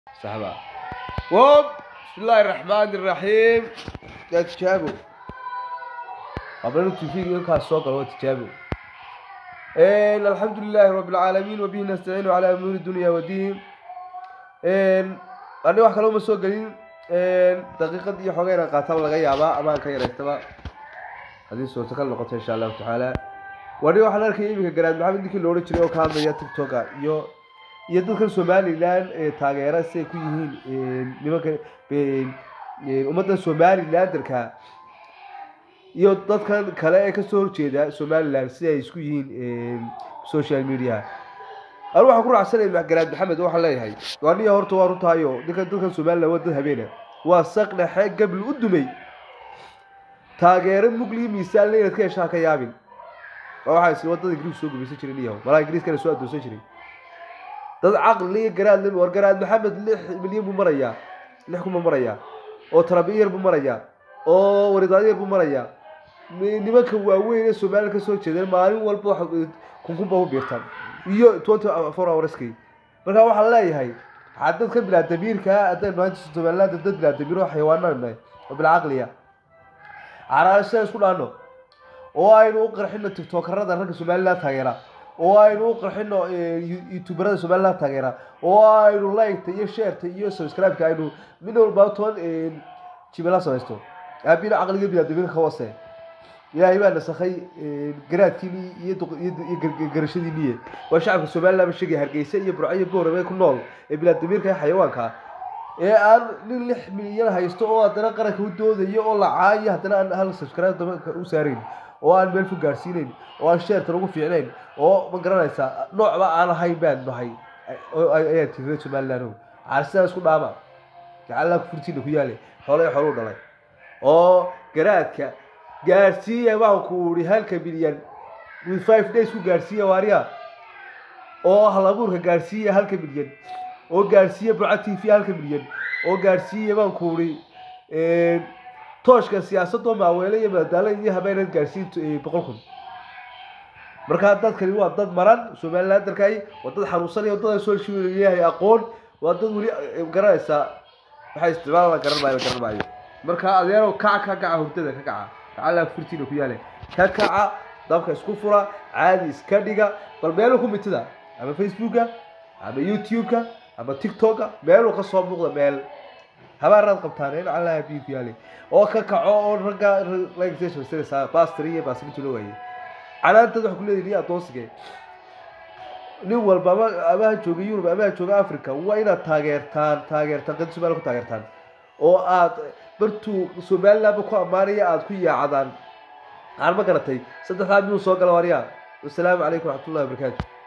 صحبا ووب بسم الله الرحمن الرحيم لا تجابوا قبل أن تفيق السوق هو تجابوا الحمد لله رب العالمين وبه نستعين على أمور الدنيا والدين أنا واحد كلام السوق قليل دقيقة دي حوالي قاتل لغاية أما كير استبا هذه الصورة تكلم قطع إن شاء الله تعالى وأنا واحد أركي إيمي كجراد محمد ديك اللوري تريو كان يا تيك توكا يدل كان سومالي لان تاجرات سيكويين لما بين أمتنا سومالي لان دركا يدل كان كلا كسور كذا سومالي لان سيكويين سوشيال ميديا أروح أقول عسل مع جراد محمد واحد لا يهاي وأنا يهرت وارت هايو ديك كان سومالي لودها بينا وسقنا حاجة قبل قدمي تاجر مقلي مثال لين كذا شاكا يابين waxay si wadada Ingiriis soo gubisay jiray niyow malaa Ingiriis kana soo adoonsan jiray dad aqli garaad leh war garaad maxamed 6 milyan buu marayaa 6 kuma marayaa oo tarabiyeer buu marayaa oo waridadeer buu marayaa nimanka waaweyn ee Soomaaliya ka soo jeedeen maalin walba wax kunkunba u beertaan iyo 24 hourskii marka waxa la leeyahay hadad ka bilaa dabiirka aday maanta Soomaaliland dad bilaa dabiir oo xayawaanana oo bil aqliya caraasha isku dhaano oo aynu qarxino tiktokerada ragga Soomaaliland taageera oo aynu qarxino youtuberada Soomaaliland taageera oo aynu like iyo share iyo subscribe ka aynu min walba toon jibala samaysto abina aqliga bila dabinka hoose ilaahay baa nasakhay garaadkii iyo garashadii niye waa shacabka Soomaaliland shaqay hargeysa iyo burciyo boorame ku nool ee bila dabinka xayawaanka ee aan 6 milyan haysto oo hadana qaranka u doodayo oo la caayo hadana aan hal subscribe u saarin oo aan meel fog gaarsiinayn oo aan share ugu fiicnayn oo ma garanaysa noocba aan ahayn baan bahay ayaa tirada Soomaaliland arsaas isku dhaama gacala ku furtiina ku yaale xoolo dhalay oo garaadka gaarsiiya wax ku uri halka bilyan with 5 days ku gaarsiiya waariya oo halabuurka gaarsiiya halka bilyan oo gaarsiiya bucati fi halka bilyan oo gaarsiiya baan ku uri tooshka siyaasadda maaweelay madaalay iyo habeenad gaarsiinta 100,000 marka dadkani waa dad maran Soomaaliland darkay wadada xaruusan iyo wadada soo shiilayay aqoon wadada wali garanaysa waxay isticmaalaan garanaayo marka adeero kaca hurdada ka kaca taala furtiina ku yaale ka kaca dabka isku fura caadi iska dhiga bal meel ku mitida ama Facebooka ama YouTubeka ama TikToka meel ka soo muuqda meel habaarad qabtaan in Allah biyo yaale oo ka kaco oo raga leegayso sida pastoriye baasmito loo waayay calaamad wax ku leeyahay adoonsiga nin walba ama jooga Yurub ama jooga Afrika waa ina taageertaan qad Soomaaliya ku taageertaan oo aad bartu Soomaaliland ku amaanaya aad ku yaacadaan aan ma garatay 3 milyan soo gala wariya wassalaamu alaykum wa rahmatullahi wa barakatuh